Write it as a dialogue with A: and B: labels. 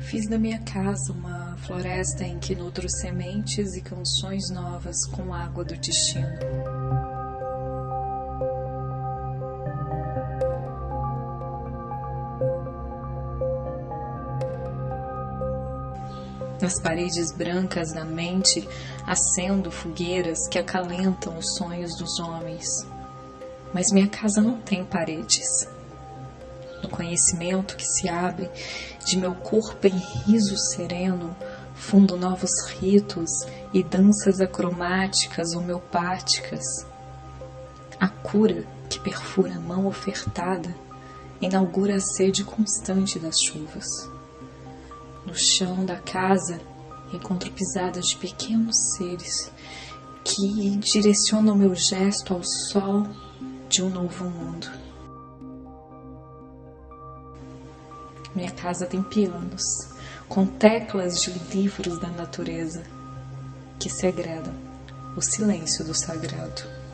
A: Fiz da minha casa uma floresta em que nutro sementes e canções novas com água do destino. Nas paredes brancas da mente, acendo fogueiras que acalentam os sonhos dos homens. Mas minha casa não tem paredes. No conhecimento que se abre de meu corpo em riso sereno, fundo novos ritos e danças acromáticas homeopáticas. A cura que perfura a mão ofertada inaugura a sede constante das chuvas. No chão da casa encontro pisadas de pequenos seres que direcionam meu gesto ao sol de um novo mundo. Minha casa tem pianos com teclas de livros da natureza que segredam o silêncio do sagrado.